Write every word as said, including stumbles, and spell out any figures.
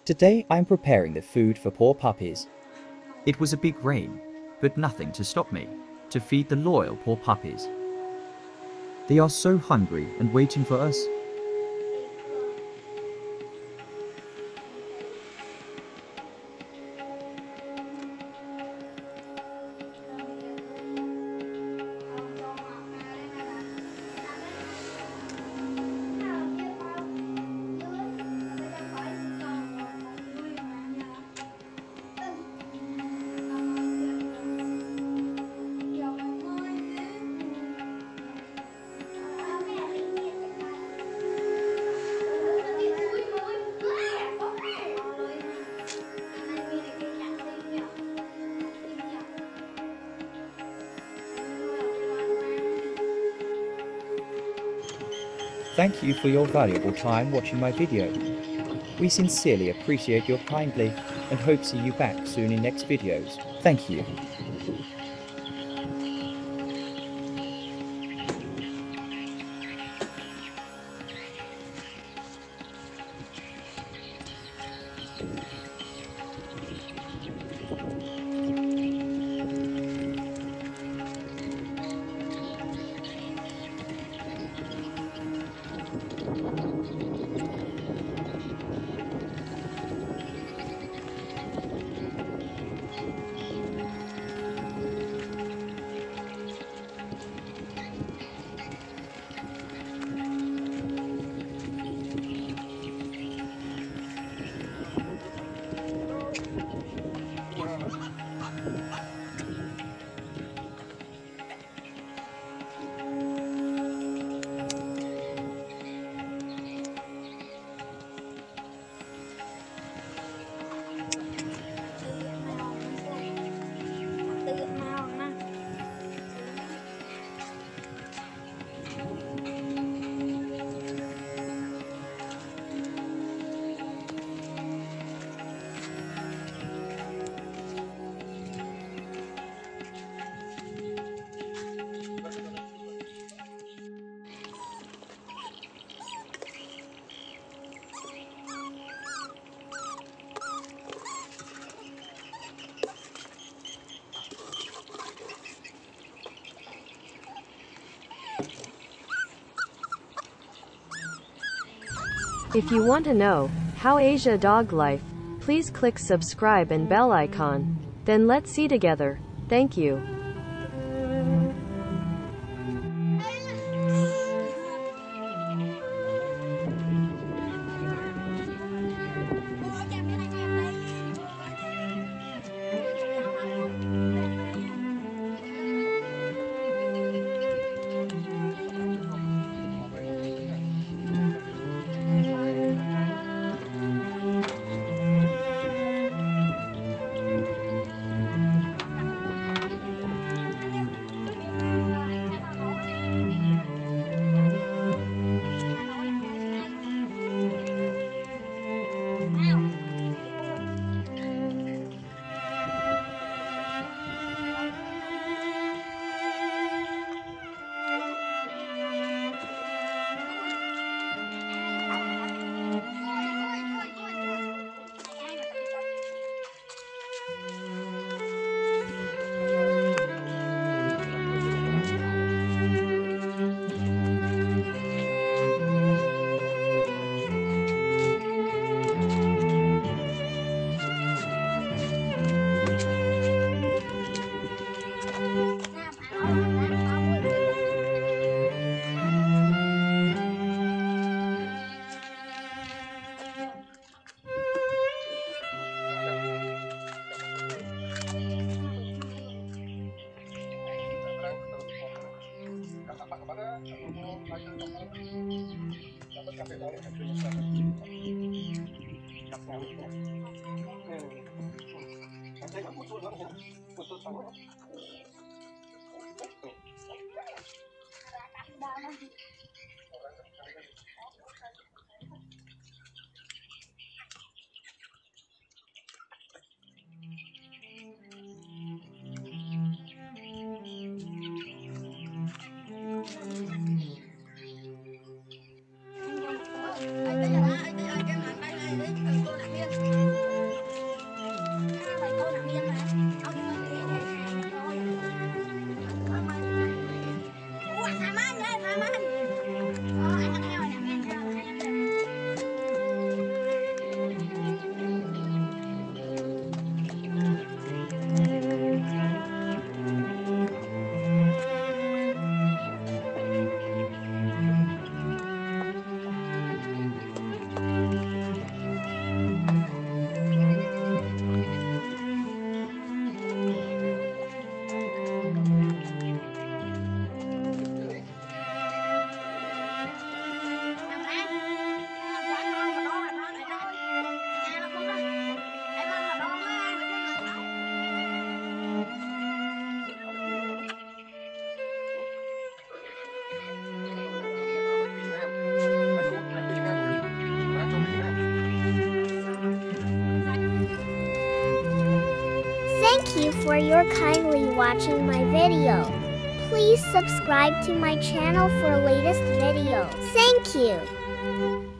Today I'm preparing the food for poor puppies. It was a big rain, but nothing to stop me to feed the loyal poor puppies. They are so hungry and waiting for us. Thank you for your valuable time watching my video. We sincerely appreciate your kindly and hope to see you back soon in next videos. Thank you. If you want to know how Asia dog life, please click subscribe and bell icon. Then let's see together. Thank you. Đây là cái mặt đây này, cô đặt kia. Thank you for your kindly watching my video. Please subscribe to my channel for latest videos. Thank you.